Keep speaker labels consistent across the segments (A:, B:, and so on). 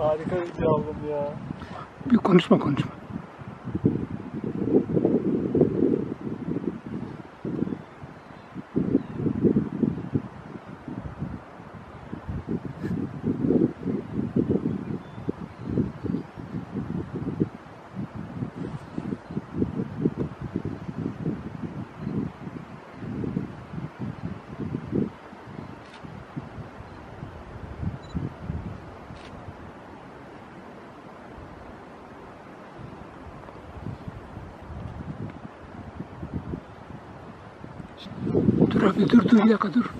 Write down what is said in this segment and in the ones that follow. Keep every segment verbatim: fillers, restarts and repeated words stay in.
A: Harika bir aldım ya.
B: Bir konuşma konuşma. Dur abi dur dur bir dakika dur.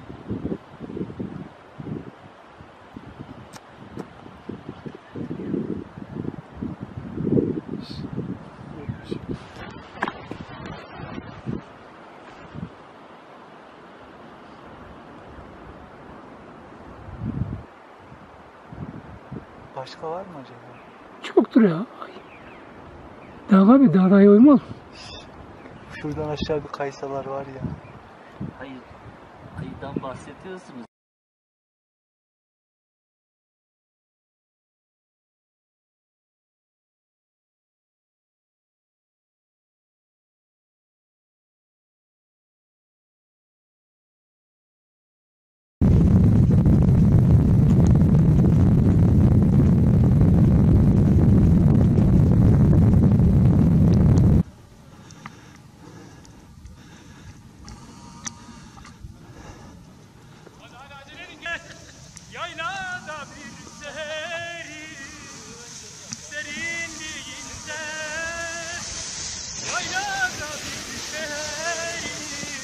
A: Başka var mı acaba?
B: Çoktur ya. Dağ abi dağda uymaz.
A: Şuradan aşağı bir kaysalar var ya.
C: Hayır, ayıdan bahsediyorsunuz.
D: Yaylada bir serin, serinliğinde, yaylada bir serin,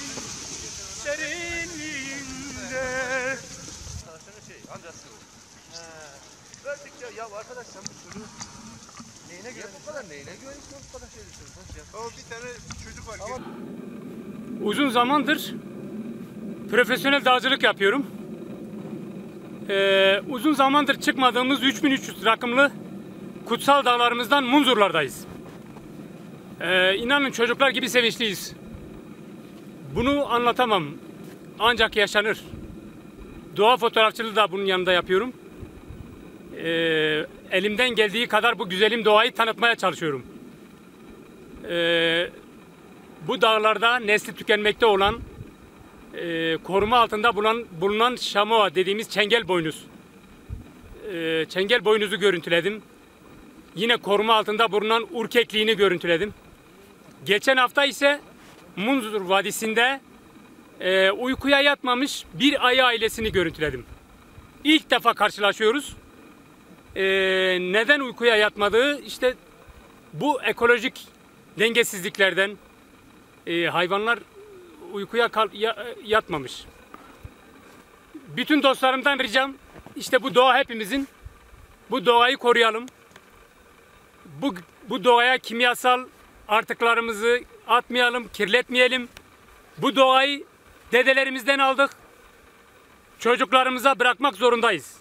D: serinliğinde.
E: Sana şey, amcası bu. He. Verdik ya, ya arkadaş sen bu çocuğu neyine güveniyorsun? Bu kadar neyine güveniyorsun? Bu kadar şey düşünüyorsun. Nasıl ya? Ama bir tane çocuk var. Ama...
D: Uzun zamandır profesyonel dağcılık yapıyorum. Ee, uzun zamandır çıkmadığımız üç bin üç yüz rakımlı kutsal dağlarımızdan Munzurlardayız. Ee, inanın çocuklar gibi sevinçliyiz. Bunu anlatamam. Ancak yaşanır. Doğa fotoğrafçılığı da bunun yanında yapıyorum. Ee, elimden geldiği kadar bu güzelim doğayı tanıtmaya çalışıyorum. Ee, bu dağlarda nesli tükenmekte olan, e, koruma altında bulunan, bulunan şamoa dediğimiz çengel boynuz. E, çengel boynuzu görüntüledim. Yine koruma altında bulunan urkekliğini görüntüledim. Geçen hafta ise Munzur Vadisi'nde e, uykuya yatmamış bir ayı ailesini görüntüledim. İlk defa karşılaşıyoruz. E, neden uykuya yatmadığı işte bu ekolojik dengesizliklerden, e, hayvanlar uykuya kal yatmamış. Bütün dostlarımdan ricam işte bu doğa hepimizin. Bu doğayı koruyalım. Bu, bu doğaya kimyasal artıklarımızı atmayalım, kirletmeyelim. Bu doğayı dedelerimizden aldık. Çocuklarımıza bırakmak zorundayız.